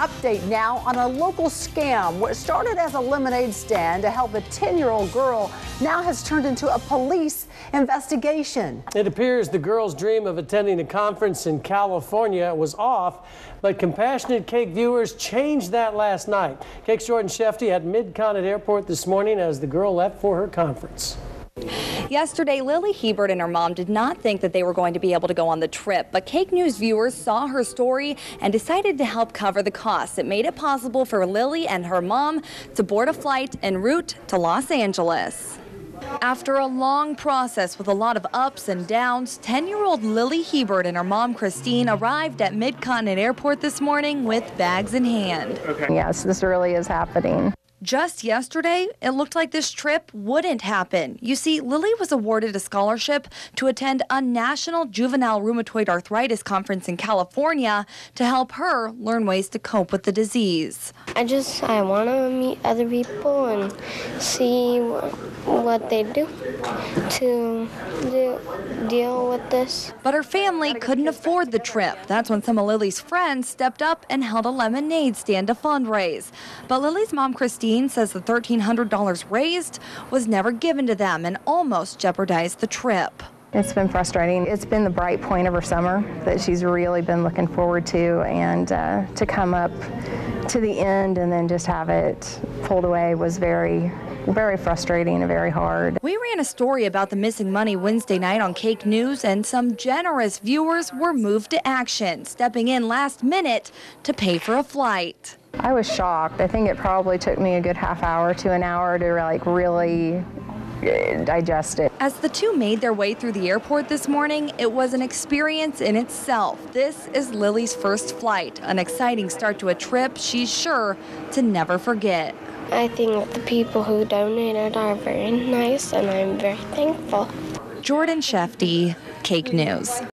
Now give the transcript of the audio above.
update now on a local scam. What started as a lemonade stand to help a 10-year-old girl now has turned into a police investigation. It appears the girl's dream of attending a conference in California was off, but compassionate Cake viewers changed that last night. Cake's Jordan Shefty at Mid-Continent Airport this morning as the girl left for her conference. Yesterday, Lily Hebert and her mom did not think that they were going to be able to go on the trip, but Cake News viewers saw her story and decided to help cover the costs. It made it possible for Lily and her mom to board a flight en route to Los Angeles. After a long process with a lot of ups and downs, 10-year-old Lily Hebert and her mom, Christine, arrived at Mid-Continent Airport this morning with bags in hand. Yes, this really is happening. Just yesterday, it looked like this trip wouldn't happen. You see, Lily was awarded a scholarship to attend a national juvenile rheumatoid arthritis conference in California to help her learn ways to cope with the disease. I want to meet other people and see what they do to deal with this. But her family couldn't afford the trip. That's when some of Lily's friends stepped up and held a lemonade stand to fundraise. But Lily's mom, Christine, says the $1,300 raised was never given to them and almost jeopardized the trip. It's been frustrating. It's been the bright point of her summer that she's really been looking forward to, and to come up to the end and then just have it pulled away was very frustrating and very hard. We ran a story about the missing money Wednesday night on Cake News, and some generous viewers were moved to action, stepping in last minute to pay for a flight. I was shocked. I think it probably took me a good half hour to an hour to really digest it. As the two made their way through the airport this morning, it was an experience in itself. This is Lily's first flight, an exciting start to a trip she's sure to never forget. I think the people who donated are very nice, and I'm very thankful. Jordan Shefty, Cake News.